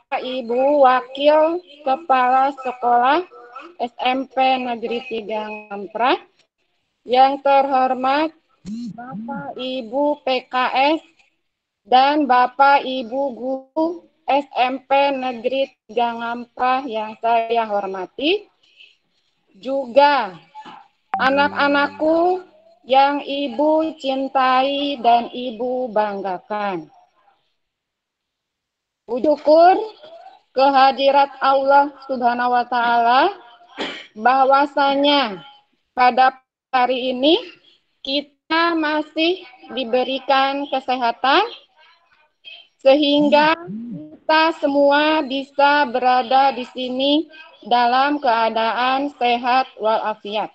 Ibu Wakil Kepala Sekolah SMP Negeri 3 Ngamprah, yang terhormat Bapak Ibu PKS dan Bapak Ibu Guru SMP Negeri 3 Ngamprah yang saya hormati, juga anak-anakku yang Ibu cintai dan Ibu banggakan. Syukur kehadirat Allah Subhanahu wa Ta'ala bahwasanya pada hari ini kita masih diberikan kesehatan sehingga kita semua bisa berada di sini dalam keadaan sehat walafiat.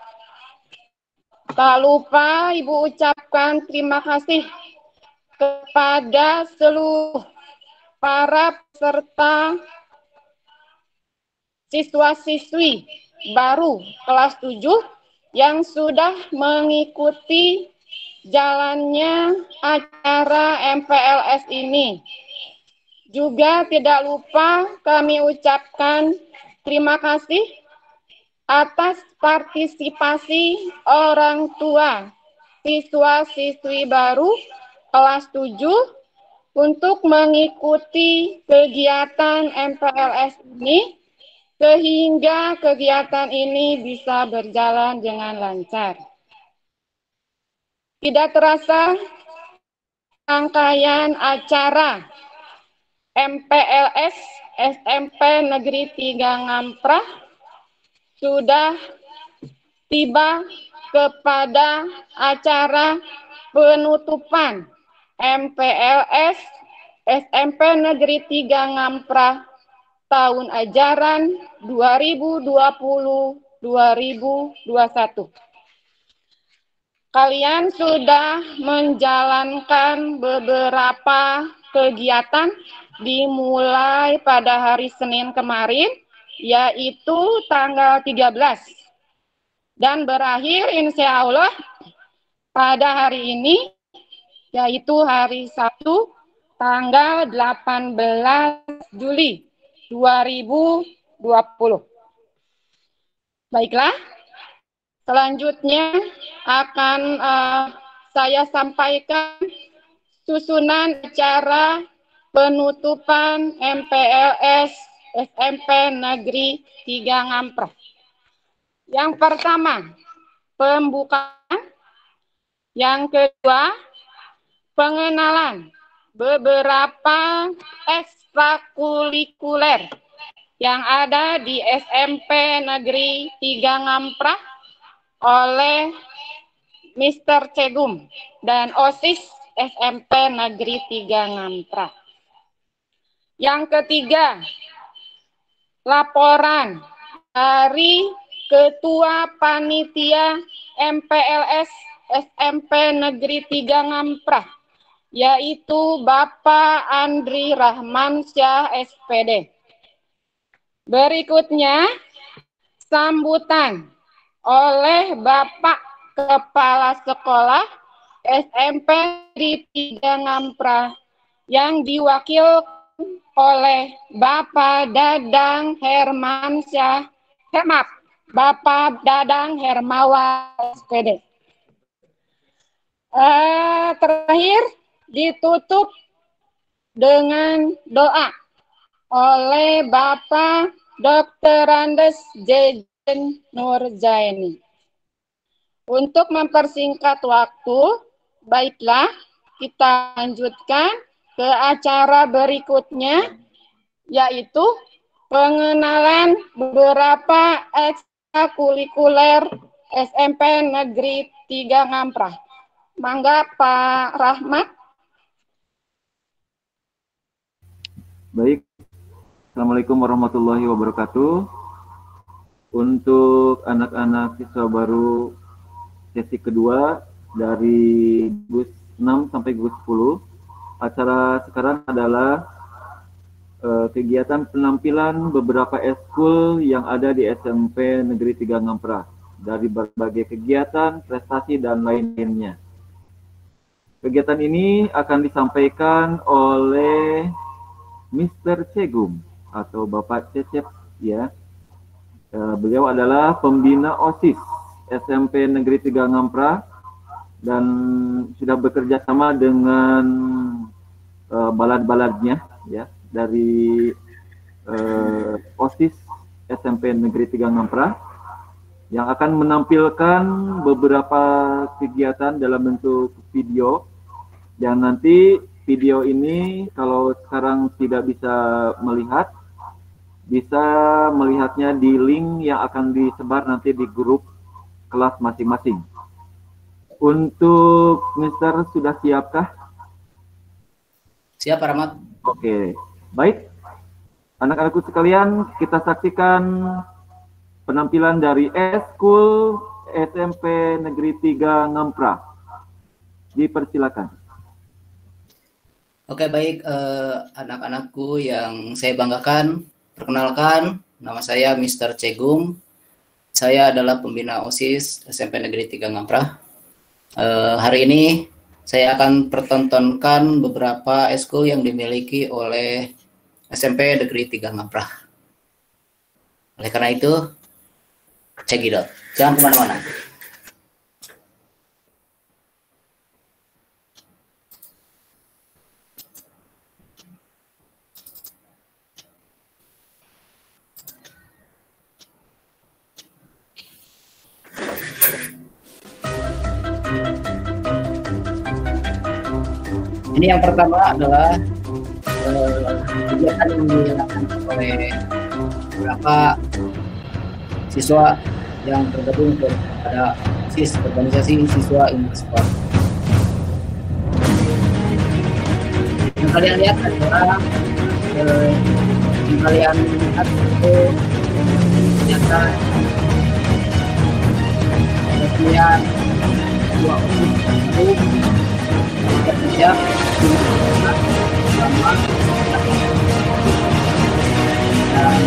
Tak lupa Ibu ucapkan terima kasih kepada seluruh para peserta siswa-siswi baru kelas 7 yang sudah mengikuti jalannya acara MPLS ini. Juga tidak lupa kami ucapkan terima kasih atas partisipasi orang tua siswa-siswi baru kelas 7 untuk mengikuti kegiatan MPLS ini, sehingga kegiatan ini bisa berjalan dengan lancar. Tidak terasa, rangkaian acara MPLS SMP Negeri 3 Ngamprah sudah tiba kepada acara penutupan MPLS SMP Negeri 3 Ngamprah tahun ajaran 2020-2021. Kalian sudah menjalankan beberapa kegiatan dimulai pada hari Senin kemarin, yaitu tanggal 13. Dan berakhir insya Allah pada hari ini, yaitu hari Sabtu, tanggal 18 Juli 2020. Baiklah, selanjutnya akan saya sampaikan susunan acara penutupan MPLS SMP Negeri 3 Ngamprah. Yang pertama, pembukaan. Yang kedua, pengenalan beberapa ekstrakurikuler yang ada di SMP Negeri 3 Ngamprah oleh Mr. Cegum dan OSIS SMP Negeri 3 Ngamprah. Yang ketiga, laporan dari Ketua Panitia MPLS SMP Negeri 3 Ngamprah, yaitu Bapak Andri Rahmansyah SPD. Berikutnya, sambutan oleh Bapak Kepala Sekolah SMP di 3 Ngamprah yang diwakilkan oleh Bapak Dadang Hermansyah, Bapak Dadang Hermawan SPD. Terakhir ditutup dengan doa oleh Bapak Dr. Andes Jejen Nurjaini. Untuk mempersingkat waktu, baiklah kita lanjutkan ke acara berikutnya, yaitu pengenalan beberapa ekstrakurikuler SMP Negeri 3 Ngamprah. Mangga Pak Rahmat. Baik, Assalamualaikum warahmatullahi wabarakatuh. Untuk anak-anak siswa baru sesi kedua dari gugus 6 sampai gugus 10, acara sekarang adalah kegiatan penampilan beberapa eskul yang ada di SMP Negeri 3 Ngamprah dari berbagai kegiatan, prestasi, dan lain-lainnya. Kegiatan ini akan disampaikan oleh Mr. Cegum atau Bapak Cecep ya. Beliau adalah pembina OSIS SMP Negeri 3 Ngampra dan sudah bekerja sama dengan balad-baladnya ya dari OSIS SMP Negeri 3 Ngampra yang akan menampilkan beberapa kegiatan dalam bentuk video yang nanti video ini kalau sekarang tidak bisa melihat, bisa melihatnya di link yang akan disebar nanti di grup kelas masing-masing. Untuk Mister sudah siapkah? Siap, Pak Rahmat. Oke, baik. Anak-anakku sekalian, kita saksikan penampilan dari Eskul SMP Negeri 3 Ngampra. Dipersilakan. Oke, baik, anak-anakku yang saya banggakan, perkenalkan, nama saya Mr. Cegum. Saya adalah pembina OSIS SMP Negeri 3 Ngampra. Hari ini saya akan pertontonkan beberapa eskul yang dimiliki oleh SMP Negeri 3 Ngampra. Oleh karena itu, cekidot, jangan kemana-mana. Ini yang pertama adalah kegiatan yang dilakukan oleh beberapa siswa yang tergabung pada OSIS, organisasi siswa Inggris Sport. Yang kalian lihat adalah yang kalian lihat itu ternyata kemudian dua OSIS itu bekerja selama dan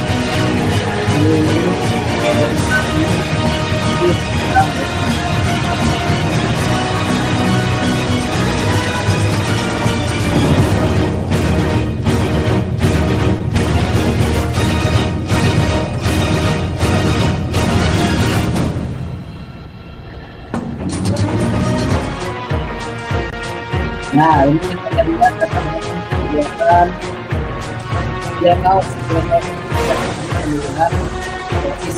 nah, ini kita lihat kegiatan pemilihan OSIS.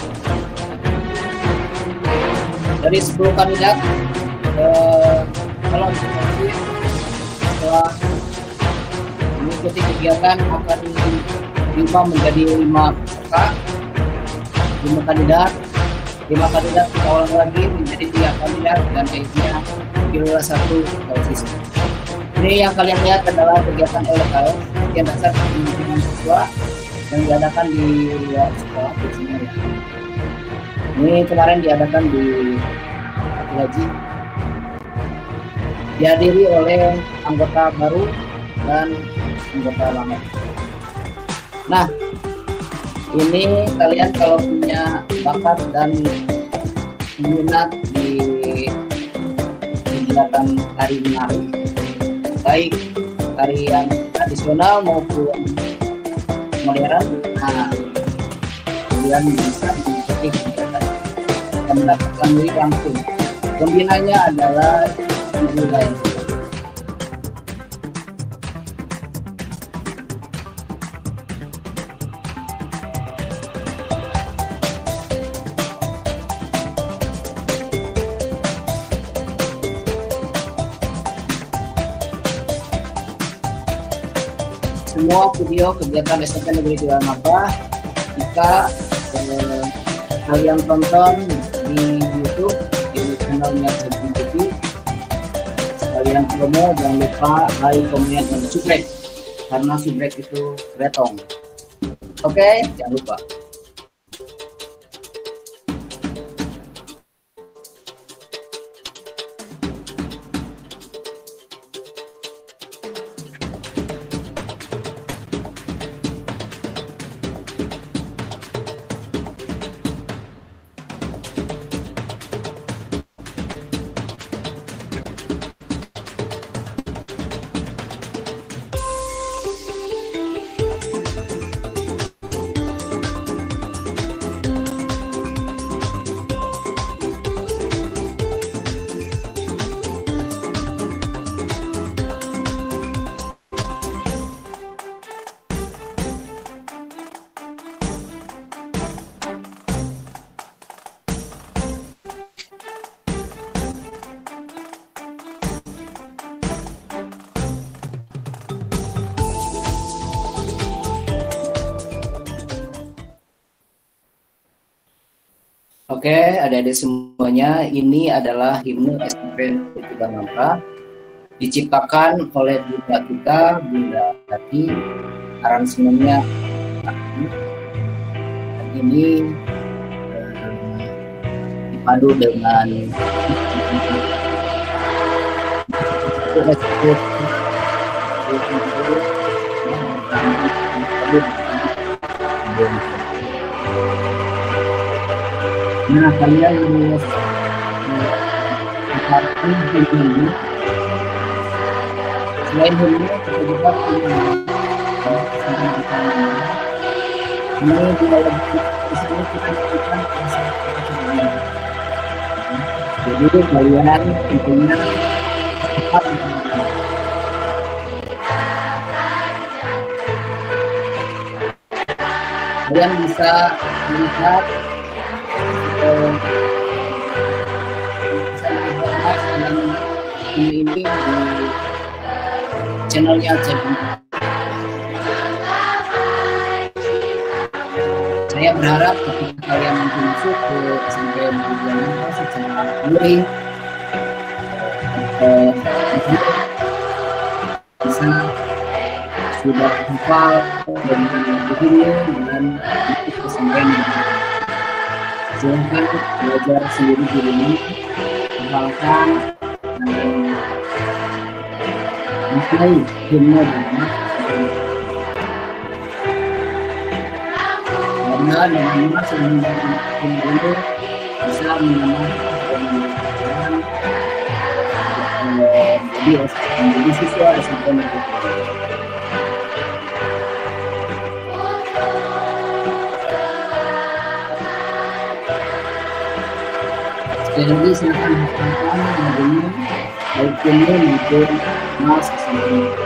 Dari 10 kandidat calon OSIS setelah mengikuti kegiatan akan diubah menjadi 5 peserta, 5 kandidat kita ulang lagi menjadi 3 kandidat dan akhirnya pilihlah 1 OSIS. Ini yang kalian lihat adalah kegiatan LKS, yang dasar pendidikan siswa yang diadakan di luar sekolah biasanya ya. Ini kemarin diadakan di Gaji, dihadiri oleh anggota baru dan anggota lama. Nah, ini kalian kalau punya bakat dan minat di kegiatan tari menari, baik tarian tradisional maupun modern, nah kalian bisa mengikuti kegiatan dan mendapatkan duit langsung. Pembinanya adalah guru lain. Semua video kegiatan SMP Negeri 3 Ngampra jika kalian tonton di YouTube di channelnya Cegum TV, sekalian promo, jangan lupa like, komen, dan subscribe karena subscribe itu retong. Oke, jangan lupa. Oke, adik-adik semuanya, ini adalah himne SMP Tiga Nangka, diciptakan oleh Bunda kita, Bunda Tati, aransemennya ini dipadu dengan nah, kalian harus ini. Selain ini, kita juga punya ini dia lebih di sini kita berikan jadi kalian tentunya cepat kalian bisa melihat ini di channelnya Jadi. Saya berharap ketika kalian masuk ke SMP Tiga Nangka secara luring bisa sudah hafal dan begini dengan ikut SMP Negeri. Silahkan belajar sendiri di rumah, hafalkan dan maknai himne karena dengan mas yang ini bisa menambahkan menjadi siswa SMP Negeri. Sekali lagi silakan hafalkan lagunya, baik himne maupun mas SMP Negeri.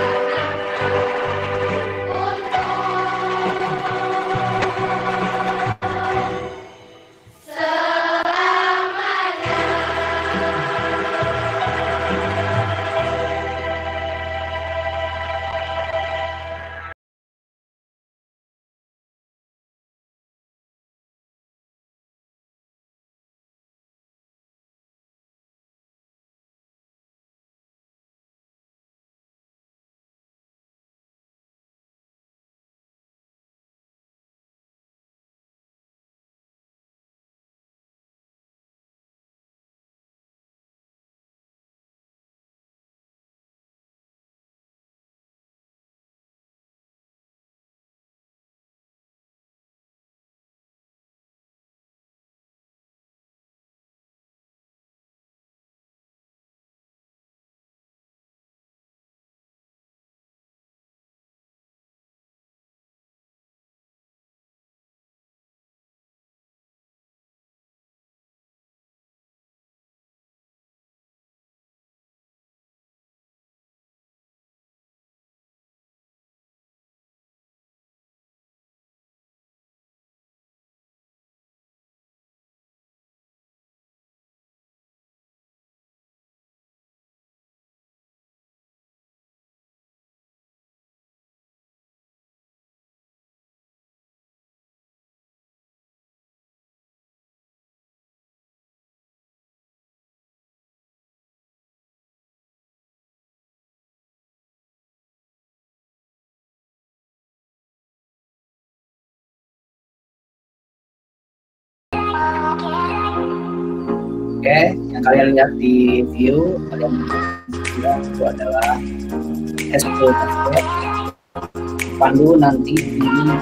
Oke, yang kalian lihat di view, kalian bisa itu adalah SP Basket. Pandu nanti ini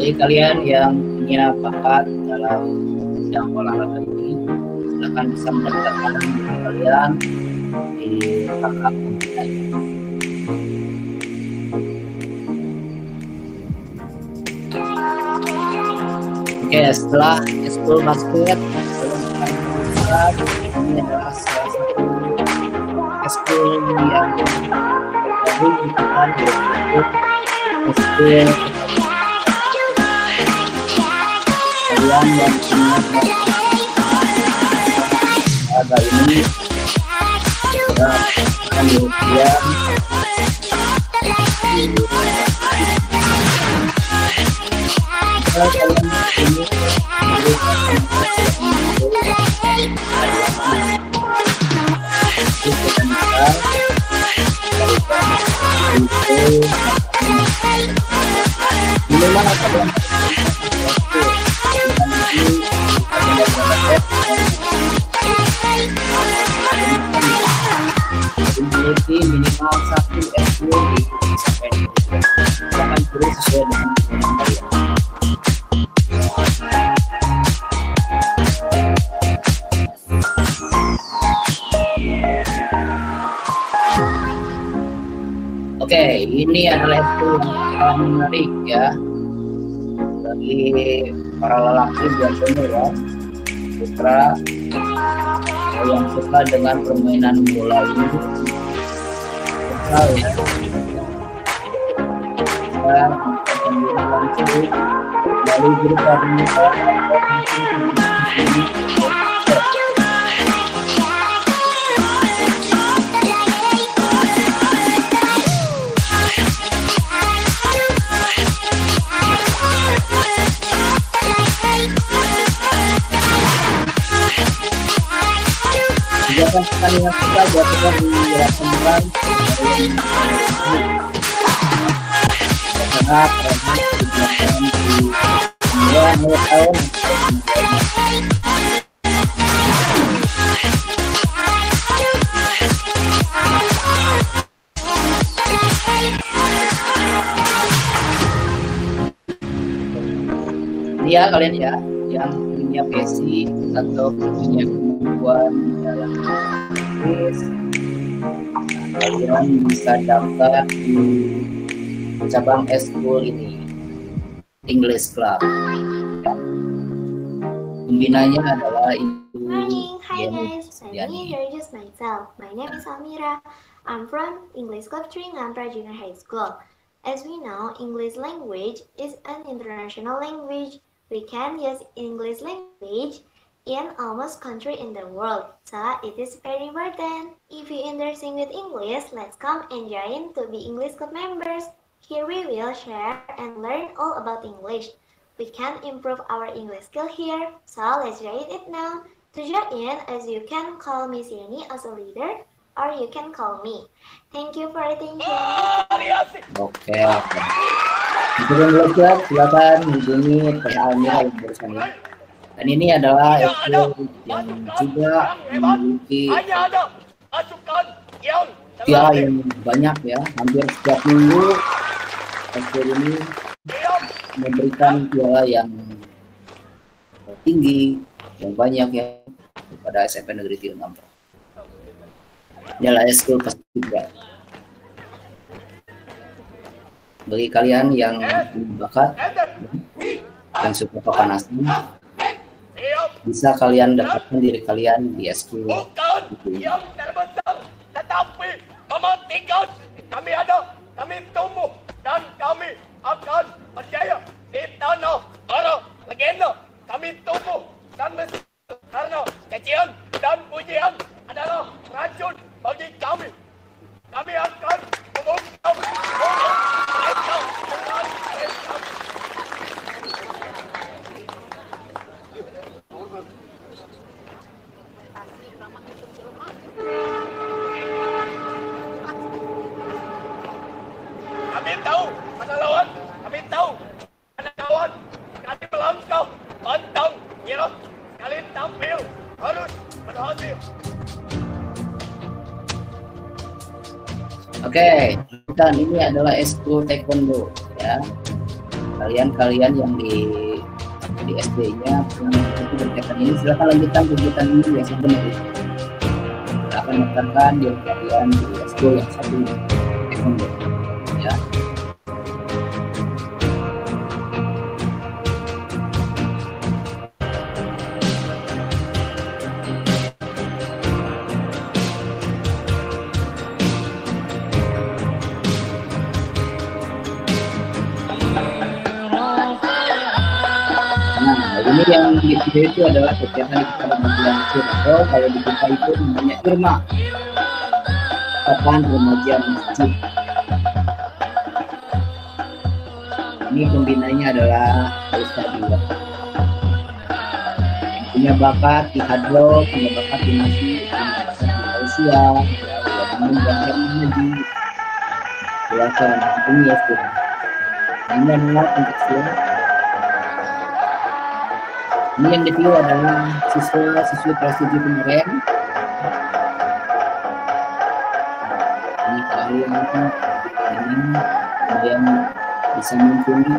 Bagi kalian yang punya bakat dalam bidang olahraga ini, silakan bisa mendaftarkan kalian di kakak pembinaan. Oke, setelah ekskul basket, ini adalah salah satu ekskul yang baru dibutuhkan ekskul kalian yang punya olahraga ini akan diujian memiliki minimal 1 ekskul diikuti sampai akan terus sesuai dengan kalian. Oke, ini adalah ekskul yang menarik ya bagi para lelaki biasanya ya, putra yang suka dengan permainan bola ini. Ya. Lalu kegiatan sekali yang kita dilakukan di Rasengan sangat dilakukan di 9 tahun. Dia kalian ya yang punya passion atau punya kemampuan dalam Inggris, kalian bisa daftar di cabang ekskul ini, English Club. Pembinanya adalah Ibu Hi guys, let me introduce myself. My name is Amira. I'm from English Club Tringampra Junior High School. As we know, English language is an international language. We can use English language in almost country in the world, so it is very important. If you interested with English, let's come and join to be English Club members. Here we will share and learn all about English. We can improve our English skill here, so let's join it now. To join, as you can call Miss Yeni as a leader, or you can call me. Thank you for attention. Oke. Sebelum belajar, silakan hubungi Almira yang bersama. Dan ini adalah ekskul yang juga memiliki piala yang banyak ya. Hampir setiap minggu ekskul ini memberikan piala yang tinggi, yang banyak ya kepada SMP Negeri Tringampra. Ini adalah ekskul paskibra. Bagi kalian yang bakat, yang suka kepanasan, bisa kalian dapatkan diri kalian di ekskul. Bukan yang terbesar, tetapi mementingkan kami ada, kami tumbuh, dan kami akan berjaya di tanah para legenda. Kami tumbuh dan besar karena cacian dan pujian adalah racun bagi kami. Kami akan mengungkap mereka dengan mereka. Kami tahu mana lawan, kami tahu mana kawan. Kami melangkah pantang nyerah. Kali tampil harus berhasil. Oke, dan ini adalah ekskul taekwondo ya. kalian yang di SD-nya itu kegiatan ini, silakan lanjutkan kegiatan ini ya sebenarnya. Kita akan menerapkan di kalian di SD yang satu taekwondo ya. Ini yang di video itu adalah kegiatan di kepada bagian atau kalau di kita itu namanya IRMA, Ikatan Remaja Masjid. Ini pembinanya adalah Ustaz Iwan. Punya bakat di hadro, punya bakat di nasi, punya bakat di Malaysia, punya bakat di belasan dunia itu. Ini adalah konteksnya. Ini yang di video adalah siswa-siswi kelas 7 kemarin. Ini kalian yang bisa mumpuni.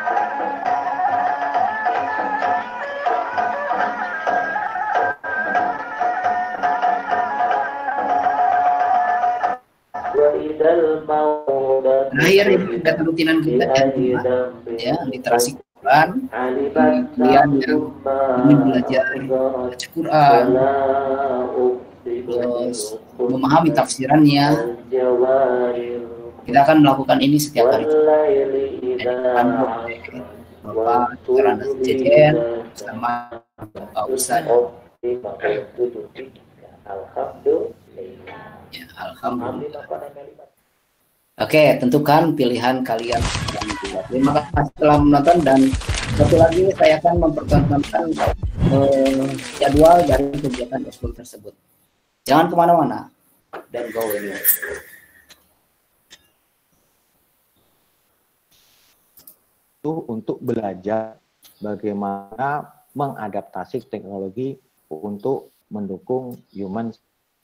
Terakhir ini kegiatan rutinan kita ya, literasi Quran. Kalian yang ingin belajar baca Quran, terus memahami tafsirannya, kita akan melakukan ini setiap hari. Bapak Karana Jejen sama Bapak Ustaz. Ya, alhamdulillah. Oke, tentukan pilihan kalian yang pilih. Terima kasih telah menonton, dan satu lagi saya akan mempertontonkan jadwal dari kegiatan ekskul tersebut. Jangan kemana-mana dan go anywhere. Untuk belajar bagaimana mengadaptasi teknologi untuk mendukung human.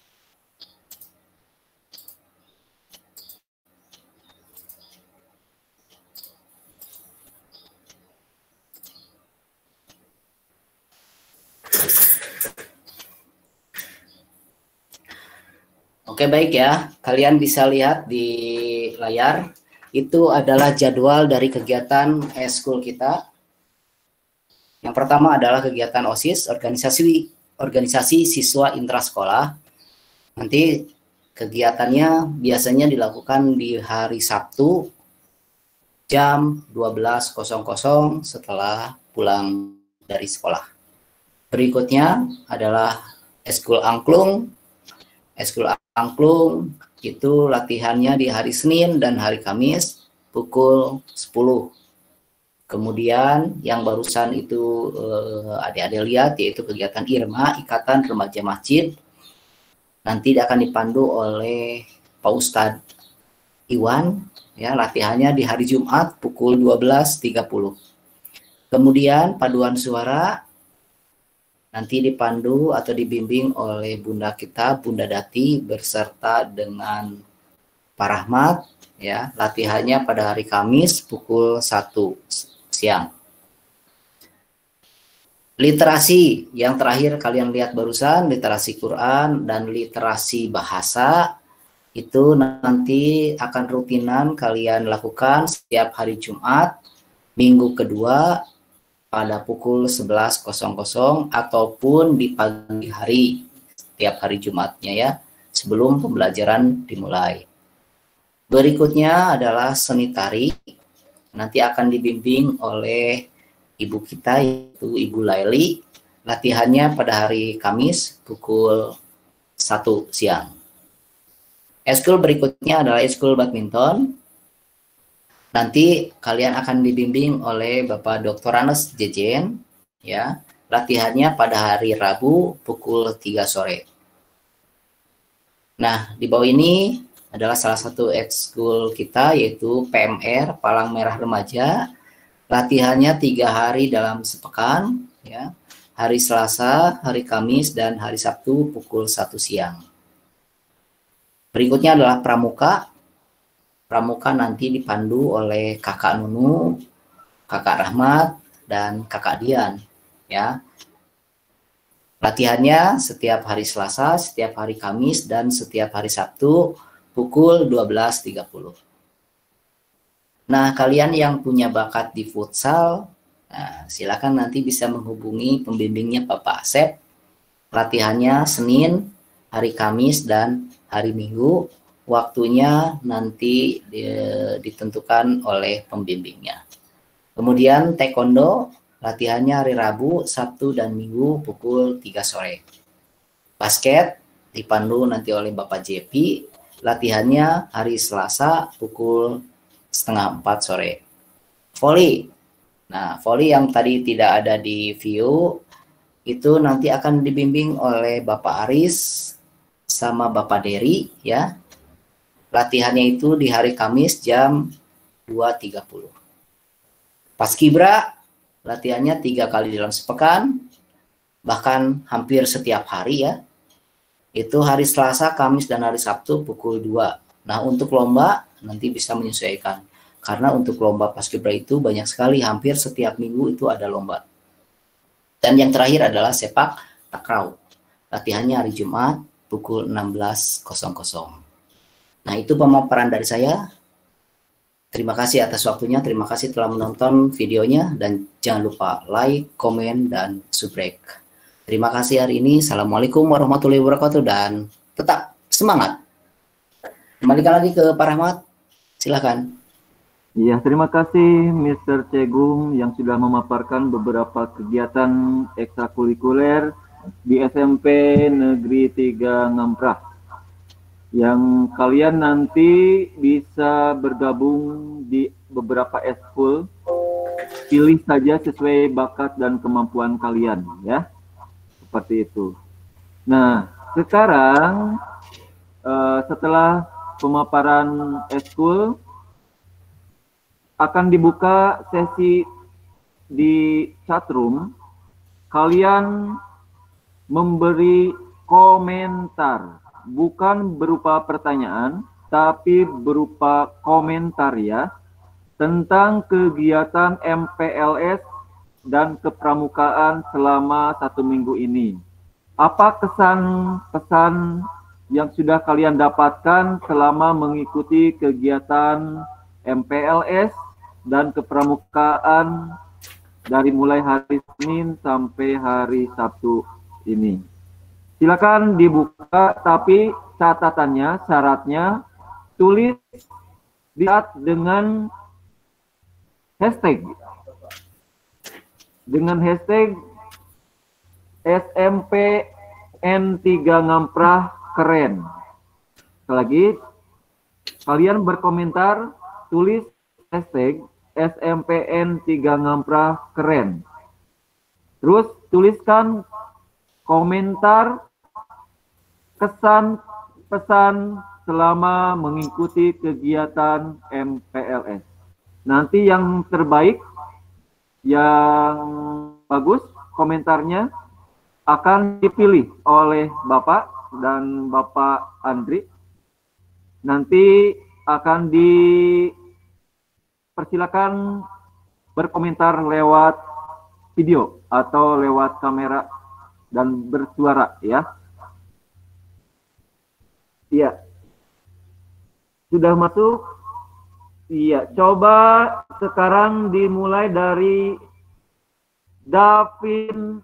Oke, baik ya, kalian bisa lihat di layar, itu adalah jadwal dari kegiatan ekskul kita. Yang pertama adalah kegiatan OSIS, organisasi siswa intrasekolah. Nanti kegiatannya biasanya dilakukan di hari Sabtu jam 12.00 setelah pulang dari sekolah. Berikutnya adalah ekskul angklung. Ekskul angklung itu latihannya di hari Senin dan hari Kamis pukul 10. Kemudian yang barusan itu adik-adik lihat, yaitu kegiatan IRMA, Ikatan Remaja Masjid. Nanti akan dipandu oleh Pak Ustadz Iwan, ya, latihannya di hari Jumat pukul 12.30. Kemudian paduan suara nanti dipandu atau dibimbing oleh Bunda kita, Bunda Dati, berserta dengan Pak Rahmat, ya. Latihannya pada hari Kamis pukul 1 siang. Literasi yang terakhir kalian lihat barusan, literasi Quran dan literasi bahasa, itu nanti akan rutinan kalian lakukan setiap hari Jumat, minggu kedua, pada pukul 11.00 ataupun di pagi hari setiap hari Jumatnya, ya, sebelum pembelajaran dimulai. Berikutnya adalah seni tari, nanti akan dibimbing oleh ibu kita, yaitu Ibu Laili. Latihannya pada hari Kamis pukul 1 siang. Ekskul berikutnya adalah ekskul badminton. Nanti kalian akan dibimbing oleh Bapak Dr. Anas Jejen, ya. Latihannya pada hari Rabu pukul 3 sore. Nah, di bawah ini adalah salah satu ekskul kita, yaitu PMR, Palang Merah Remaja. Latihannya 3 hari dalam sepekan, ya. Hari Selasa, hari Kamis, dan hari Sabtu pukul 1 siang. Berikutnya adalah pramuka. Pramuka nanti dipandu oleh Kakak Nunu, Kakak Rahmat dan Kakak Dian ya. Latihannya setiap hari Selasa, setiap hari Kamis, dan setiap hari Sabtu pukul 12.30. Nah, kalian yang punya bakat di futsal, nah, silakan nanti bisa menghubungi pembimbingnya Bapak Asep. Latihannya Senin, hari Kamis, dan hari Minggu. Waktunya nanti ditentukan oleh pembimbingnya. Kemudian taekwondo, latihannya hari Rabu, Sabtu, dan Minggu pukul 3 sore. Basket dipandu nanti oleh Bapak JP, latihannya hari Selasa pukul 3:30 sore. Volley. Nah, volley yang tadi tidak ada di view, itu nanti akan dibimbing oleh Bapak Aris sama Bapak Dery ya. Latihannya itu di hari Kamis jam 2.30. Paskibra, latihannya 3 kali dalam sepekan, bahkan hampir setiap hari ya. Itu hari Selasa, Kamis, dan hari Sabtu pukul 2. Nah, untuk lomba nanti bisa menyesuaikan. Karena untuk lomba Paskibra itu banyak sekali, hampir setiap minggu itu ada lomba. Dan yang terakhir adalah sepak takraw. Latihannya hari Jumat pukul 16.00. Nah, itu pemaparan dari saya. Terima kasih atas waktunya, terima kasih telah menonton videonya, dan jangan lupa like, komen, dan subscribe. Terima kasih hari ini. Assalamualaikum warahmatullahi wabarakatuh, dan tetap semangat. Kembalikan lagi ke Pak Rahmat, silakan. Iya, terima kasih Mr. Cegum yang sudah memaparkan beberapa kegiatan ekstrakurikuler di SMP Negeri 3 Ngamprah. Yang kalian nanti bisa bergabung di beberapa eskul, pilih saja sesuai bakat dan kemampuan kalian ya, seperti itu. Nah, sekarang setelah pemaparan eskul akan dibuka sesi di chatroom. Kalian memberi komentar, bukan berupa pertanyaan, tapi berupa komentar ya, tentang kegiatan MPLS dan kepramukaan selama 1 minggu ini. Apa kesan-pesan yang sudah kalian dapatkan selama mengikuti kegiatan MPLS dan kepramukaan dari mulai hari Senin sampai hari Sabtu ini? Silakan dibuka, tapi catatannya, syaratnya tulis lihat dengan hashtag. Dengan hashtag SMPN3 Ngamprah keren. Sekali lagi, kalian berkomentar, tulis hashtag SMPN3 Ngamprah keren. Terus tuliskan komentar kesan pesan selama mengikuti kegiatan MPLS. Nanti yang terbaik, yang bagus komentarnya akan dipilih oleh Bapak dan Bapak Andri. Nanti akan dipersilakan berkomentar lewat video atau lewat kamera dan bersuara ya. Iya. Sudah masuk? Iya, coba sekarang dimulai dari Davin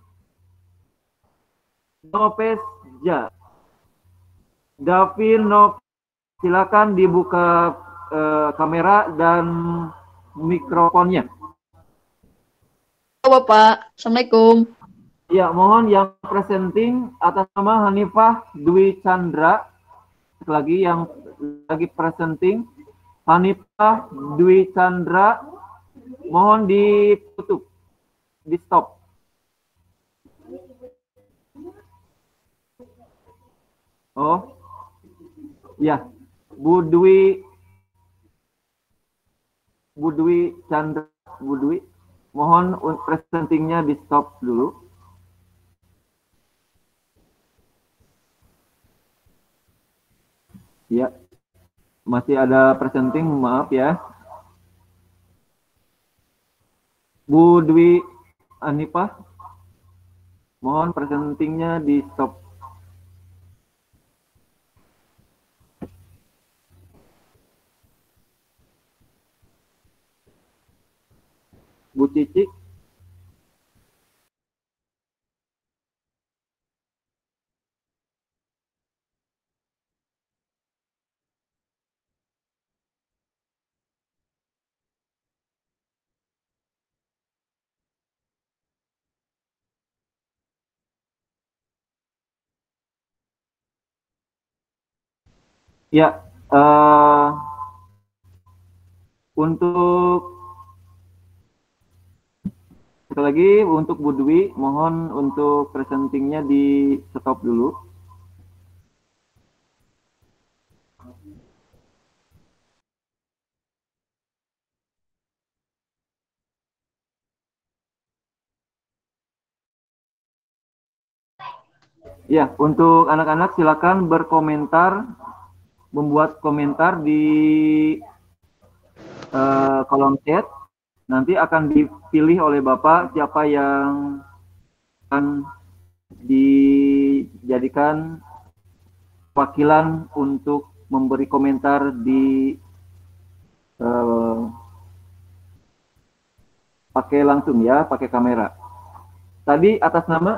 Nopesja. Davin Nopes, silakan dibuka kamera dan mikrofonnya. Halo Bapak, Assalamualaikum. Ya, mohon yang presenting atas nama Hanifah Dwi Chandra. Sekali lagi yang lagi presenting Hanifah Dwi Chandra, mohon ditutup, di stop. Oh, ya, Bu Dwi Chandra, Bu Dwi, mohon presentingnya di stop dulu. Ya, masih ada presenting, maaf ya. Bu Dwi Anifah, mohon presentingnya di stop. Bu Cici. Ya, untuk sekali lagi untuk Bu Dwi, mohon untuk presentingnya di stop dulu. Ya, untuk anak-anak silakan berkomentar, membuat komentar di kolom chat. Nanti akan dipilih oleh Bapak siapa yang akan dijadikan wakilan untuk memberi komentar di pakai langsung ya, pakai kamera. Tadi atas nama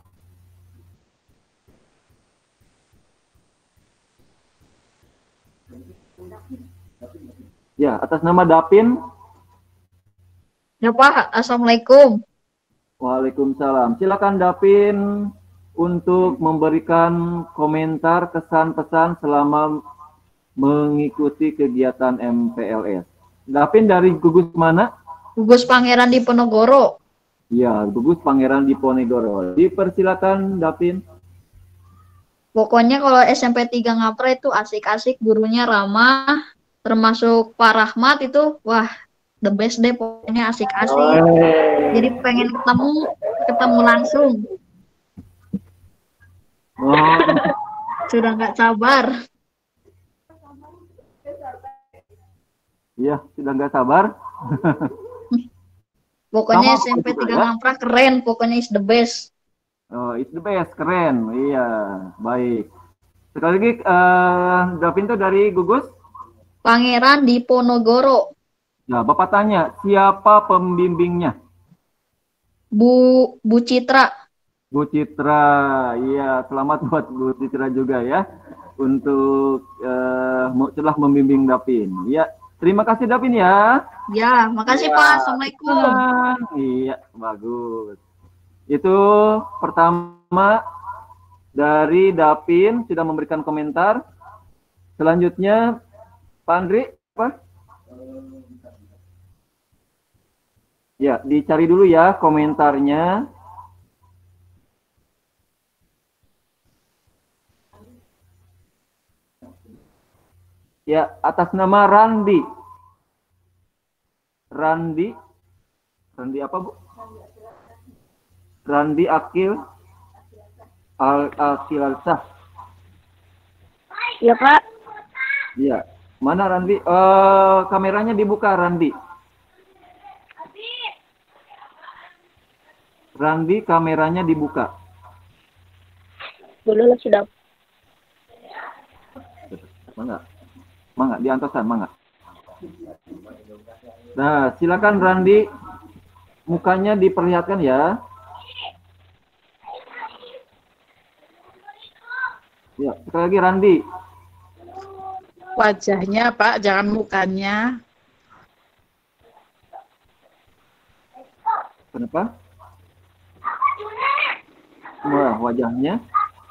ya, atas nama Dapin. Ya Pak, Assalamualaikum. Waalaikumsalam. Silakan Dapin untuk memberikan komentar kesan-pesan selama mengikuti kegiatan MPLS. Dapin dari gugus mana? Gugus Pangeran Diponegoro. Ya, gugus Pangeran Diponegoro. Dipersilakan Dapin. Pokoknya kalau SMP 3 Ngapra itu asik-asik, gurunya ramah, termasuk Pak Rahmat itu, wah, the best deh, pokoknya asik-asik. Jadi pengen ketemu langsung. Sudah nggak sabar. Iya, sudah nggak sabar. Pokoknya Sama SMP 3 juga, ya? Ngapra keren, pokoknya is the best. Oh, it's the best, keren. Iya, baik. Sekali lagi, Davin itu dari gugus Pangeran Diponegoro. Ya, Bapak tanya, siapa pembimbingnya? Bu Citra. Bu Citra, iya, selamat buat Bu Citra juga ya untuk telah membimbing Davin. Iya, terima kasih Davin ya. Ya, makasih Pak. Assalamualaikum. Iya, bagus. Itu pertama dari Davin sudah memberikan komentar. Selanjutnya, Pak Andri, apa? Ya, dicari dulu ya komentarnya. Ya, atas nama Randi. Randi apa, Bu? Randi Akil Al-Akilalsah. Ya, Pak. Iya. Mana Randi? Kameranya dibuka, Randi. Randi, kameranya dibuka. Boleh lah, sudah. Mangga, di antosan, mangga. Nah, silakan Randi. Mukanya diperlihatkan ya. Ya, sekali lagi Randi. Wajahnya Pak, jangan mukanya. Kenapa? Wah, wajahnya.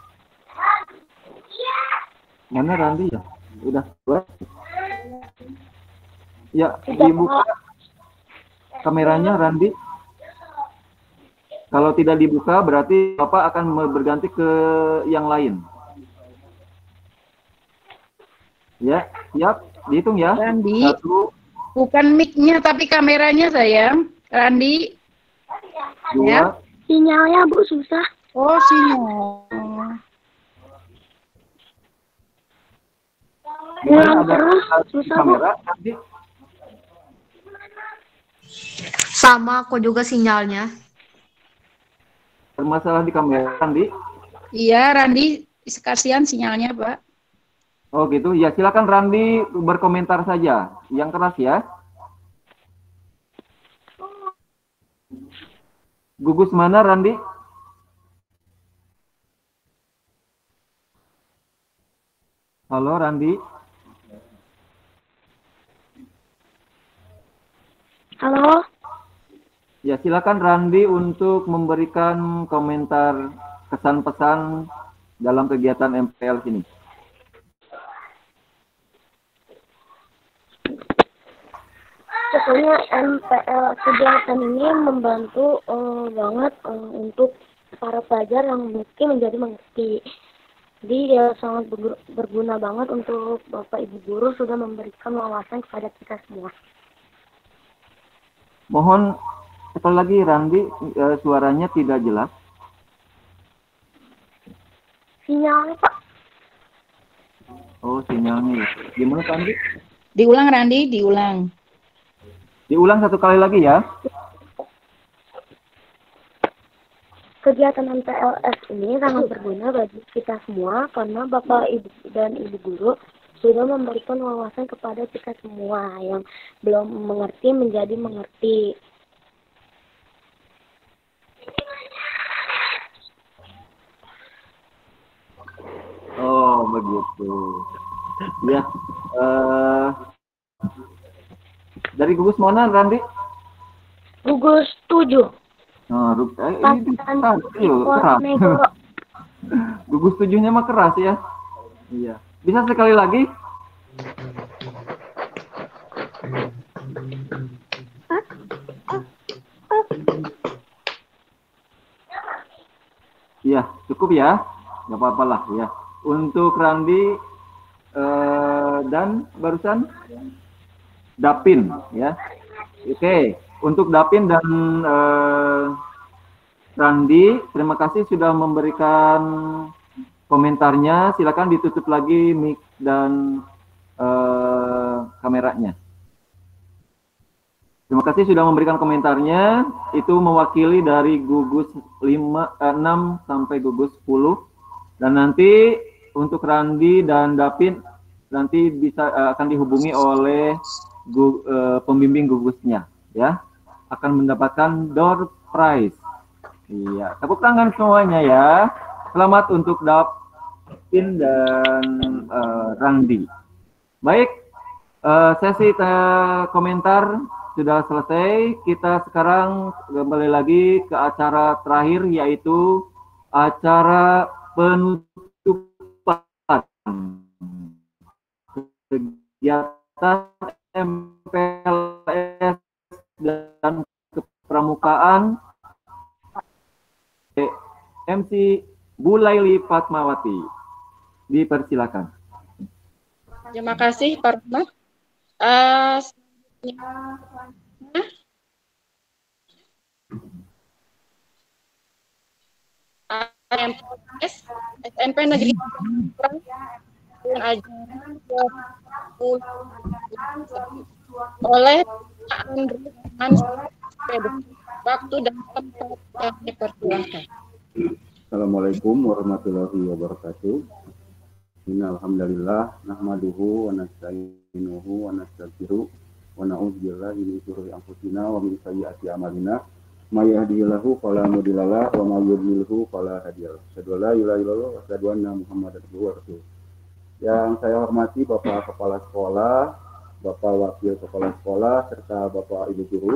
Mana Randi ya? Udah keluar. Ya, dibuka kameranya Randi. Kalau tidak dibuka berarti Bapak akan berganti ke yang lain. Ya, siap. Dihitung ya. Randi. 1. Bukan mic-nya tapi kameranya sayang. Randi. 2. Ya. Sinyalnya, Bu, susah. Oh, sinyal. Ulang terus, susah, Bu. Kamera, Randi. Sama kok juga sinyalnya. Bermasalah di kamera, Randi? Iya, Randi, kasihan sinyalnya, Pak. Oh gitu, ya silakan Randi berkomentar saja, yang keras ya. Gugus mana Randi? Halo Randi. Halo. Ya silakan Randi untuk memberikan komentar kesan pesan dalam kegiatan MPL sini. Pokoknya MPL kegiatan ini membantu banget untuk para pelajar yang mungkin menjadi mengerti. Jadi ya sangat berguna banget untuk Bapak Ibu guru sudah memberikan wawasan kepada kita semua. Mohon sekali lagi Randi, suaranya tidak jelas. Sinyalnya Pak. Oh sinyalnya. Gimana Randi? Diulang Randi, diulang. Diulang satu kali lagi ya. Kegiatan MPLS ini sangat berguna bagi kita semua karena Bapak Ibu dan Ibu guru sudah memberikan wawasan kepada kita semua yang belum mengerti menjadi mengerti. Oh begitu. Ya. Dari gugus mana Randi? Gugus 7. Oh, ini keras. Gugus 7-nya mah keras ya. Iya. Bisa sekali lagi? Iya, cukup ya. Nggak apa-apa lah ya. Untuk Randi dan barusan Dapin ya. Oke, untuk Dapin dan Randi, terima kasih sudah memberikan komentarnya. Silakan ditutup lagi mic dan kameranya. Terima kasih sudah memberikan komentarnya. Itu mewakili dari gugus 6 sampai gugus 10. Dan nanti untuk Randi dan Dapin nanti bisa akan dihubungi oleh pembimbing gugusnya ya, akan mendapatkan door prize. Iya, tepuk tangan semuanya ya. Selamat untuk Dapin dan Randi. Baik, sesi komentar sudah selesai. Kita sekarang kembali lagi ke acara terakhir, yaitu acara penutupan kegiatan MPLS dan kepramukaan MC Bu Laili Fatmawati. Dipersilakan. Terima kasih Pak Rahmat. MPLS SMP Negeri oleh Andrew waktu dan tempat yang dipersilakan. Assalamualaikum warahmatullahi wabarakatuh. Innalhamdulillah nahmaduhu wa nasta'inuhu wa nastaghfiruh wa na'udzubillahi min syururi anfusina wa min sayyiati a'malina. May yahdihillahu fala mudhillalah wa may yudhlilhu fala hadiyalah. Asyhadu an la ilaha illallah wa asyhadu anna Muhammadar rasulullah. Yang saya hormati Bapak Kepala Sekolah, Bapak Wakil Kepala Sekolah, serta Bapak Ibu Guru.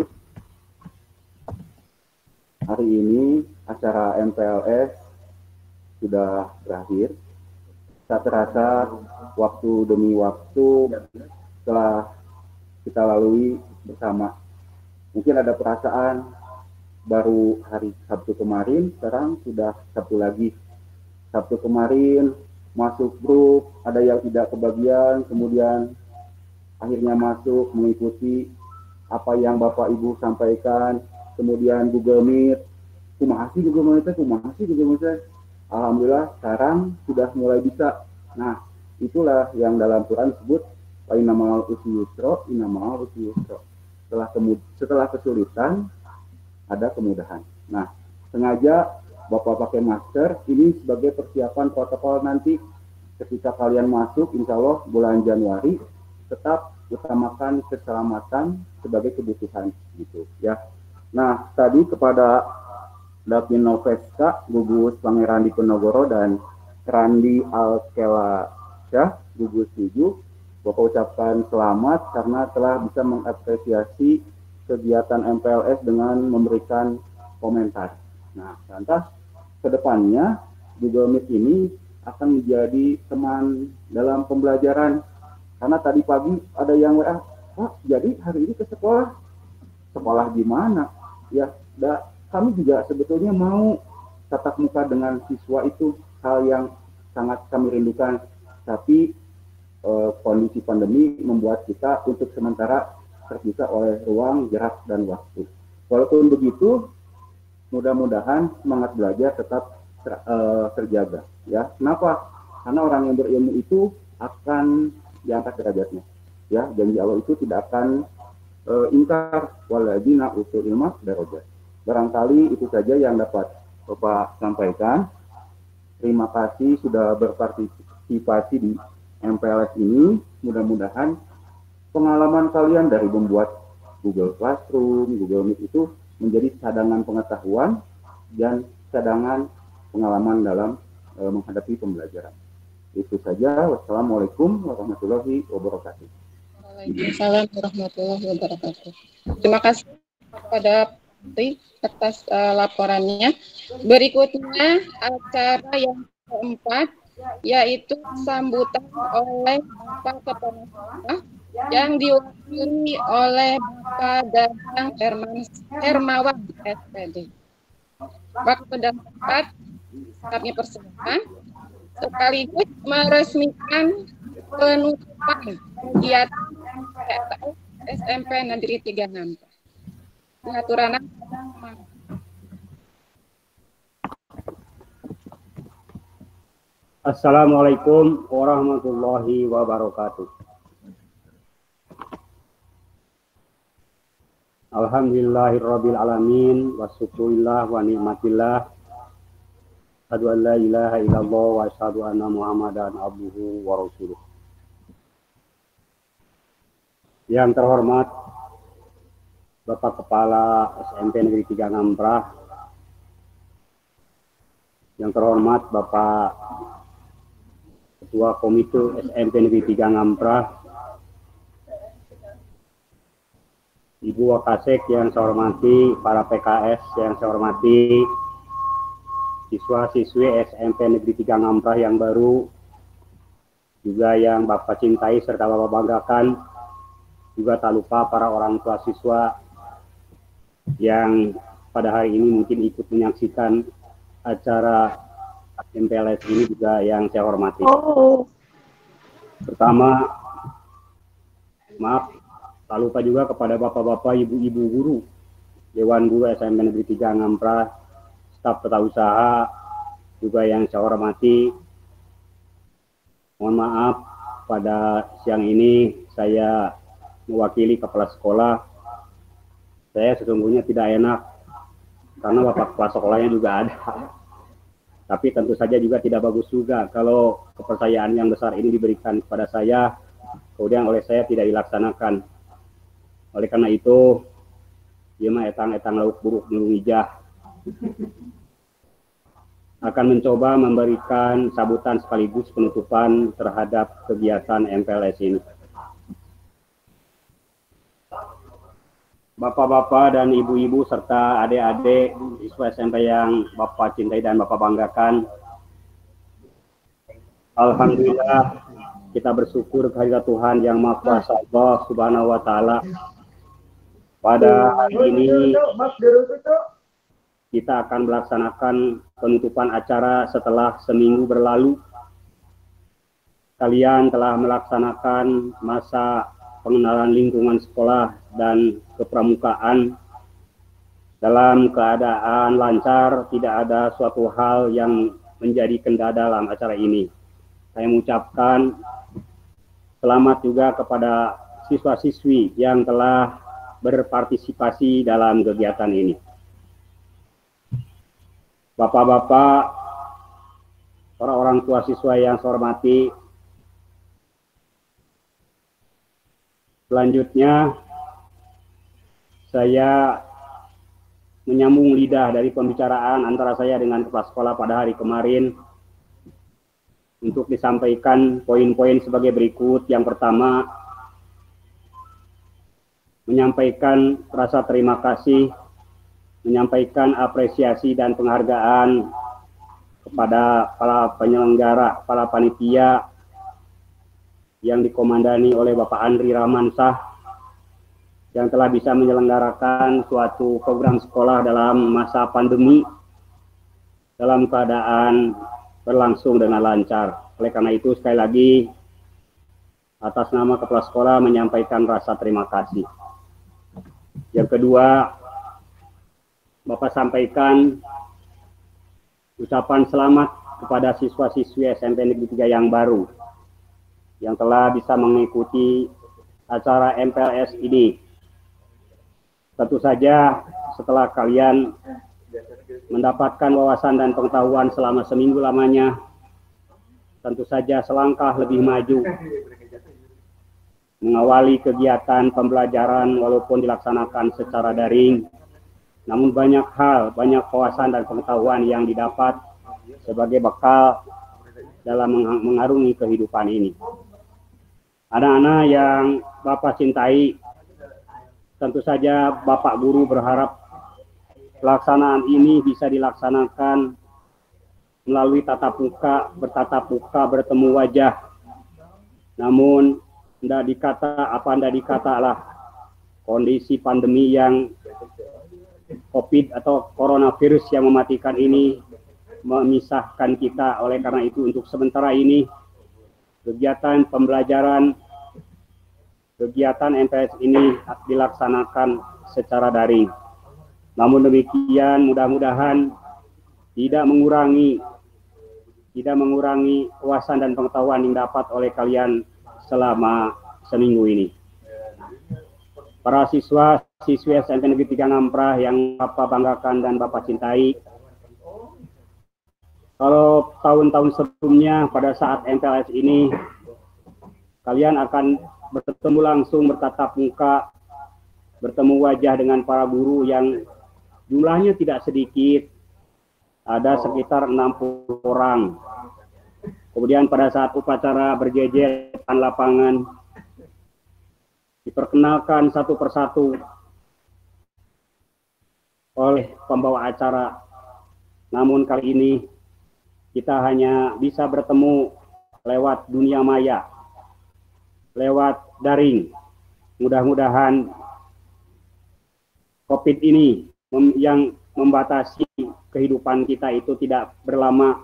Hari ini acara MPLS sudah berakhir. Tak terasa waktu demi waktu telah kita lalui bersama. Mungkin ada perasaan baru hari Sabtu kemarin, sekarang sudah Sabtu lagi. Sabtu kemarin masuk grup, ada yang tidak kebagian, kemudian akhirnya masuk mengikuti apa yang Bapak Ibu sampaikan, kemudian Google Meet, kumahasi Google Meet, Alhamdulillah sekarang sudah mulai bisa. Nah, itulah yang dalam Quran disebut wa innamal usri yusra, innamal usri yusra. setelah kesulitan ada kemudahan. Nah, sengaja Bapak pakai masker ini sebagai persiapan protokol nanti ketika kalian masuk, insya Allah bulan Januari, tetap utamakan keselamatan sebagai kebutuhan gitu ya. Nah, tadi kepada Davin Noveska, gugus Pangeran Diponegoro dan Randi Alkelasyah, gugus 7, Bapak ucapkan selamat karena telah bisa mengapresiasi kegiatan MPLS dengan memberikan komentar. Nah, lantas kedepannya Google Meet ini akan menjadi teman dalam pembelajaran. Karena tadi pagi ada yang WA, Pak, jadi hari ini ke sekolah. Sekolah di mana? Ya, kami juga sebetulnya mau tatap muka dengan siswa itu hal yang sangat kami rindukan. Tapi kondisi pandemi membuat kita untuk sementara terpisah oleh ruang, jarak, dan waktu. Walaupun begitu, mudah-mudahan semangat belajar tetap terjaga. Ya, kenapa? Karena orang yang berilmu itu akan diangkat derajatnya. Ya, janji Allah itu tidak akan ingkar, walladzina utul ilma darajat. Barangkali itu saja yang dapat Bapak sampaikan. Terima kasih sudah berpartisipasi di MPLS ini. Mudah-mudahan pengalaman kalian dari membuat Google Classroom, Google Meet itu menjadi cadangan pengetahuan dan cadangan pengalaman dalam menghadapi pembelajaran. Itu saja. Wassalamualaikum warahmatullahi wabarakatuh. Waalaikumsalam warahmatullahi wabarakatuh. Terima kasih kepada Putri atas laporannya. Berikutnya acara yang keempat yaitu sambutan oleh Bapak Kepala Sekolah yang diwakili oleh Bapak Dadang Hermawan SPD. Bapak pendapat kami persilakan sekaligus meresmikan penutupan kegiatan SMP Negeri 36. Pengaturan. Assalamualaikum warahmatullahi wabarakatuh. Alhamdulillahirabbil alamin wasyukurillah wa nikmatillah. Asyhadu an la ilaha illallah wa asyhadu anna Muhammadan abduhu wa rasuluh. Yang terhormat Bapak Kepala SMP Negeri 3 Ngamprah, yang terhormat Bapak Ketua Komite SMP Negeri 3 Ngamprah, Ibu Wakasek yang saya hormati, para PKS yang saya hormati, siswa-siswi SMP Negeri 3 Ngamprah yang baru, juga yang Bapak cintai serta Bapak banggakan, juga tak lupa para orang tua siswa yang pada hari ini mungkin ikut menyaksikan acara MPLS ini juga yang saya hormati. Pertama, maaf, tak lupa juga kepada bapak-bapak, ibu-ibu guru, Dewan Guru SMP Negeri 3 Ngamprah, staf tata usaha, juga yang saya hormati. Mohon maaf, pada siang ini saya mewakili kepala sekolah. Saya sesungguhnya tidak enak, karena bapak kepala sekolahnya juga ada. Tapi tentu saja juga tidak bagus juga kalau kepercayaan yang besar ini diberikan kepada saya, kemudian oleh saya tidak dilaksanakan. Oleh karena itu, dia mah etang-etang lauk buruk nulung ijah. Akan mencoba memberikan sambutan sekaligus penutupan terhadap kegiatan MPLS ini. Bapak-bapak dan ibu-ibu serta adik-adik siswa SMP yang Bapak cintai dan Bapak banggakan, alhamdulillah kita bersyukur kehadirat Tuhan yang Maha Kuasa Allah Subhanahu wa taala. Pada hari ini kita akan melaksanakan penutupan acara setelah seminggu berlalu. Kalian telah melaksanakan masa pengenalan lingkungan sekolah dan kepramukaan dalam keadaan lancar, tidak ada suatu hal yang menjadi kendala dalam acara ini. Saya mengucapkan selamat juga kepada siswa-siswi yang telah berpartisipasi dalam kegiatan ini. Bapak-bapak, para orang tua siswa yang saya hormati, selanjutnya saya menyambung lidah dari pembicaraan antara saya dengan kepala sekolah pada hari kemarin untuk disampaikan poin-poin sebagai berikut. Yang pertama, menyampaikan rasa terima kasih, menyampaikan apresiasi dan penghargaan kepada para penyelenggara, para panitia yang dikomandani oleh Bapak Andri Rahmansah yang telah bisa menyelenggarakan suatu program sekolah dalam masa pandemi dalam keadaan berlangsung dengan lancar. Oleh karena itu, sekali lagi, atas nama Kepala Sekolah menyampaikan rasa terima kasih. Yang kedua, Bapak sampaikan ucapan selamat kepada siswa-siswi SMP Negeri 3 yang baru, yang telah bisa mengikuti acara MPLS ini. Tentu saja setelah kalian mendapatkan wawasan dan pengetahuan selama seminggu lamanya, tentu saja selangkah lebih maju mengawali kegiatan pembelajaran walaupun dilaksanakan secara daring, namun banyak hal, banyak wawasan dan pengetahuan yang didapat sebagai bekal dalam mengarungi kehidupan ini. Anak-anak yang Bapak cintai, tentu saja Bapak Guru berharap pelaksanaan ini bisa dilaksanakan melalui tatap muka, bertatap muka, bertemu wajah. Namun, tidak dikatalah kondisi pandemi yang COVID atau coronavirus yang mematikan ini memisahkan kita. Oleh karena itu, untuk sementara ini, kegiatan pembelajaran, kegiatan MPLS ini dilaksanakan secara daring. Namun demikian, mudah-mudahan tidak mengurangi wawasan dan pengetahuan yang dapat oleh kalian selama seminggu ini. Para siswa-siswi SMP Negeri 3 Ngamprah yang Bapak banggakan dan Bapak cintai, kalau tahun-tahun sebelumnya pada saat MPLS ini, kalian akan bertemu langsung, bertatap muka, bertemu wajah dengan para guru yang jumlahnya tidak sedikit, ada sekitar 60 orang. Kemudian pada saat upacara berjejer depan lapangan, diperkenalkan satu persatu oleh pembawa acara. Namun kali ini kita hanya bisa bertemu lewat dunia maya, lewat daring. Mudah-mudahan COVID ini yang membatasi kehidupan kita itu tidak berlama.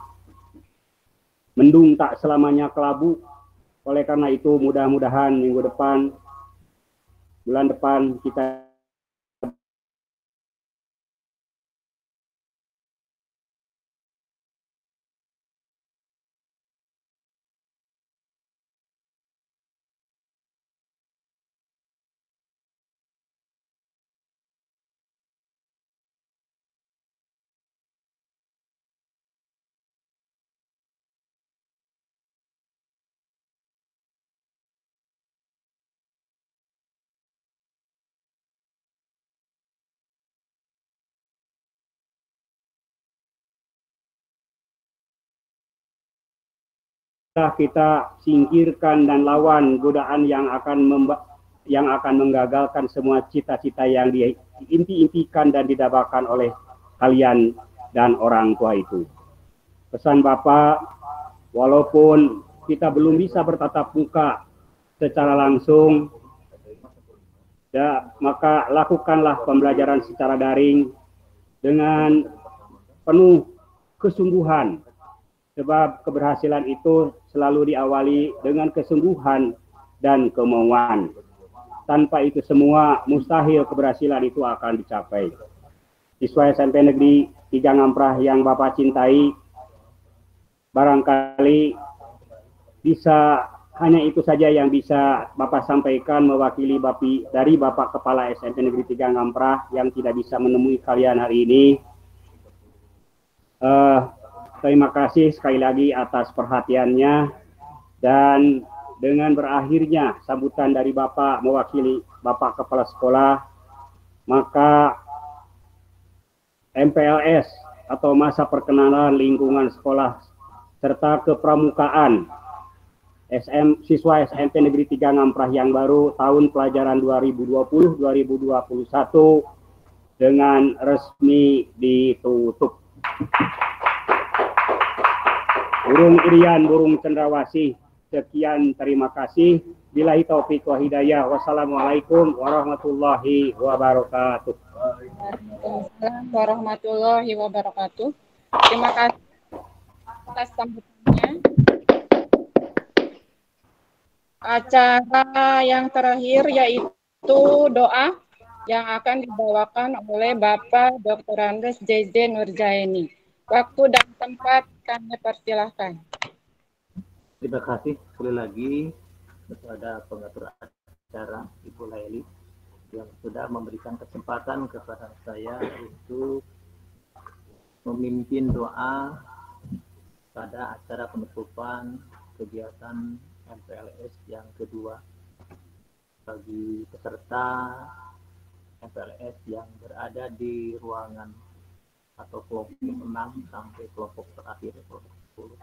Mendung tak selamanya kelabu. Oleh karena itu, mudah-mudahan minggu depan, bulan depan kita kita singkirkan dan lawan godaan yang akan menggagalkan semua cita-cita yang diimpi-impikan dan didambakan oleh kalian dan orang tua itu. Pesan Bapak, walaupun kita belum bisa bertatap muka secara langsung, ya, maka lakukanlah pembelajaran secara daring dengan penuh kesungguhan. Sebab keberhasilan itu selalu diawali dengan kesungguhan dan kemauan. Tanpa itu semua, mustahil keberhasilan itu akan dicapai. Siswa SMP Negeri 3 Ngamprah yang Bapak cintai, barangkali bisa hanya itu saja yang bisa Bapak sampaikan mewakili dari Bapak Kepala SMP Negeri 3 Ngamprah yang tidak bisa menemui kalian hari ini. Terima kasih sekali lagi atas perhatiannya, dan dengan berakhirnya sambutan dari Bapak mewakili Bapak Kepala Sekolah, maka MPLS atau masa perkenalan lingkungan sekolah serta kepramukaan siswa SMP Negeri 3 Ngamprah yang baru tahun pelajaran 2020-2021 dengan resmi ditutup. Burung irian, burung cendrawasih, sekian terima kasih. Billahi taufiq wa hidayah. Wassalamualaikum warahmatullahi wabarakatuh. Waalaikumsalam warahmatullahi wabarakatuh. Terima kasih atas sambutannya. Acara yang terakhir yaitu doa yang akan dibawakan oleh Bapak Dr. Andes JJ Nurjaini. Waktu dan tempat kami persilahkan. Terima kasih sekali lagi kepada pengatur acara Ibu Laili yang sudah memberikan kesempatan kepada saya untuk memimpin doa pada acara penutupan kegiatan MPLS yang kedua bagi peserta MPLS yang berada di ruangan atau kelompok 6 sampai kelompok terakhir kelompok 10.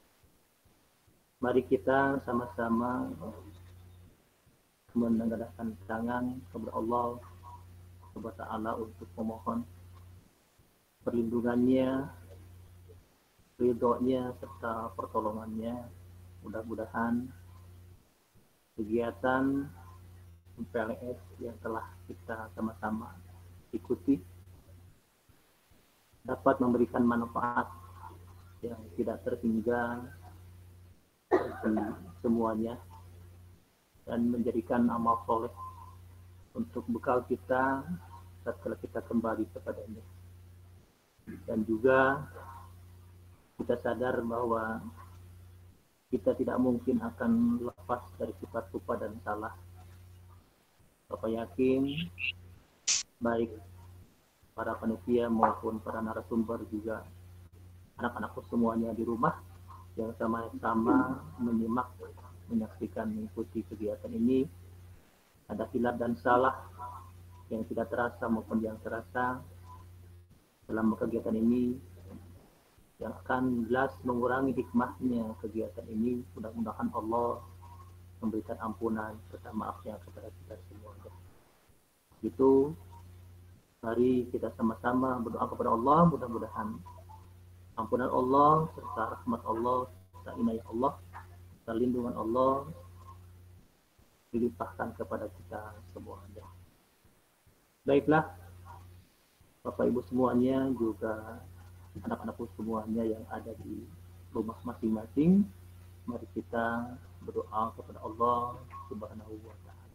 Mari kita sama-sama menengadahkan tangan kepada Allah Subhanahu wa taala untuk memohon perlindungannya, ridhonya serta pertolongannya. Mudah-mudahan kegiatan MPLS yang telah kita sama-sama ikuti dapat memberikan manfaat yang tidak terhingga semuanya dan menjadikan amal soleh untuk bekal kita setelah kita kembali kepadanya. Dan juga kita sadar bahwa kita tidak mungkin akan lepas dari sifat lupa dan salah. Bapak yakin baik para panitia maupun para narasumber juga anak-anakku semuanya di rumah yang sama-sama menyimak, menyaksikan, mengikuti kegiatan ini, ada hilaf dan salah yang tidak terasa maupun yang terasa dalam kegiatan ini, yang akan jelas mengurangi hikmahnya kegiatan ini. Mudah-mudahan Allah memberikan ampunan serta maafnya kepada kita semua. Itu mari kita sama-sama berdoa kepada Allah, mudah-mudahan ampunan Allah serta rahmat Allah serta inayah Allah serta lindungan Allah dilimpahkan kepada kita semuanya. Baiklah, Bapak Ibu semuanya, juga anak-anakku semuanya yang ada di rumah masing-masing, mari kita berdoa kepada Allah Subhanahu wa taala.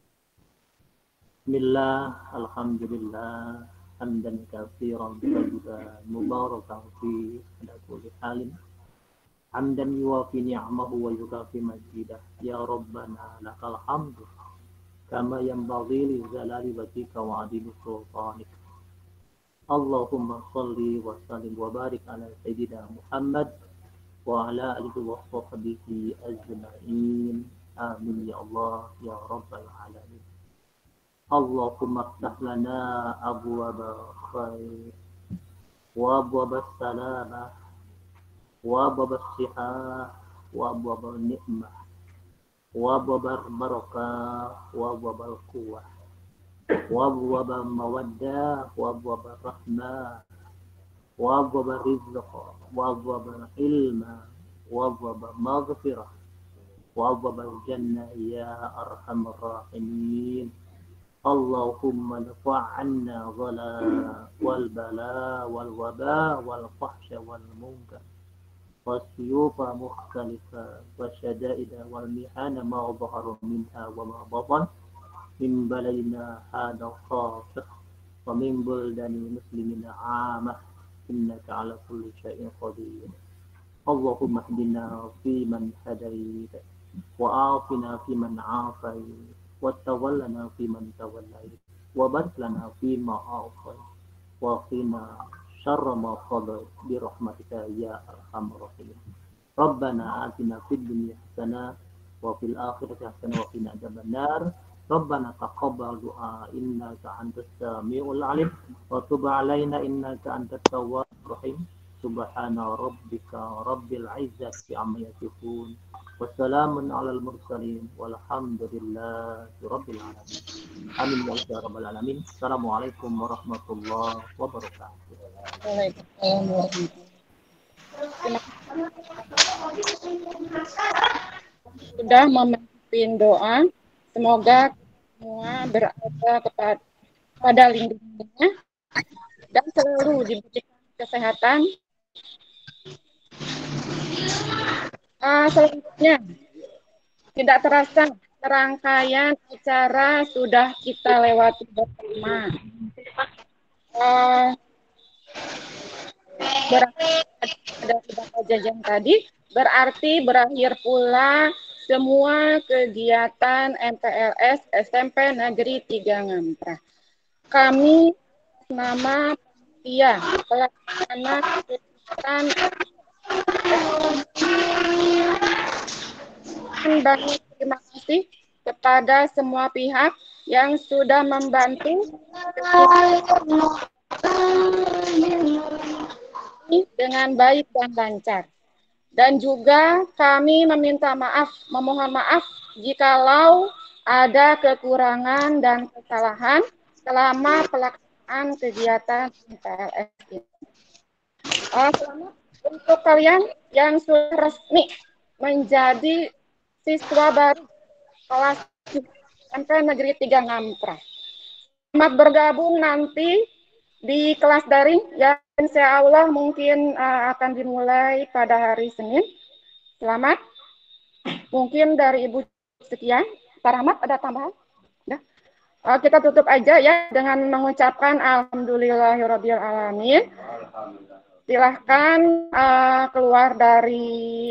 Bismillah, alhamdulillah, hamdan katsiran tayyiban mubarakan fi ala kulli halin. Hamdan yuwafi ni'amahu wa yukafi majidah. Ya Rabbana lakal hamdu kama yanbaghi li jalali wajhika wa adili sultanik. Allahumma salli wa sallim wa barik ala sayyidina Muhammad wa ala alihi wa sahbihi ajma'in. Amin ya Allah ya rabbal alamin. Allahumma iftah lana abwaaba khair wa abwaaba salamah wa abwaaba sihah wa abwaaba ni'mah wa abwaaba barakah wa abwaaba quwwah wa abwaaba mawaddah wa abwaaba rahmah wa abwaaba rizq wa abwaaba ilma wa abwaaba maghfirah wa abwaaba jannah ya arhamar rahimin. Allahumma dafa' anna dhala wal bala wal waba wal fahsya wal munkar wasyufa mukhtalifah wasyada'ida wal mihana ma dhahara minha wa ma batan min baladina hadha khasah wa min buldani muslimina 'amah innaka 'ala kulli syai'in qadir. Allahumma hdina fi man hadait وعافنا فيمن عافيت وتولنا فيمن توليت وبارك لنا فيما أعطيت وقنا شر ما قضيت برحمتك يا أرحم الراحمين ربنا آتنا في الدنيا حسنة وفي الآخرة حسنة وقنا عذاب النار ربنا تقبل دعاء إنك أنت السميع العليم وتب علينا إنك أنت التواب الرحيم سبحان ربك رب العزة عما يصفون وسلام على المرسلين والحمد لله رب العالمين آمين يا رب العالمين السلام عليكم ورحمة الله وبركاته. Waalaikumsalam warahmatullahi wabarakatuh. Sudah memimpin doa, semoga semua berada pada lindungannya dan selalu diberikan kesehatan. Selanjutnya, tidak terasa rangkaian acara sudah kita lewati bersama. Dari Bapak Jajan tadi, berarti berakhir pula semua kegiatan MPLS SMP Negeri 3 Ngamprah. Kami nama panitia pelaksana kegiatan banyak terima kasih kepada semua pihak yang sudah membantu dengan baik dan lancar. Dan juga kami memohon maaf jikalau ada kekurangan dan kesalahan selama pelaksanaan kegiatan MPLS ini. Selamat untuk kalian yang sudah resmi menjadi siswa baru kelas SMP Negeri 3 Ngamprah. Selamat bergabung nanti di kelas daring yang insya Allah mungkin akan dimulai pada hari Senin. Selamat. Mungkin dari Ibu sekian. Pak Rahmat ada tambahan? Nah, kita tutup aja ya dengan mengucapkan Alhamdulillahirabbil alamin. Silahkan keluar dari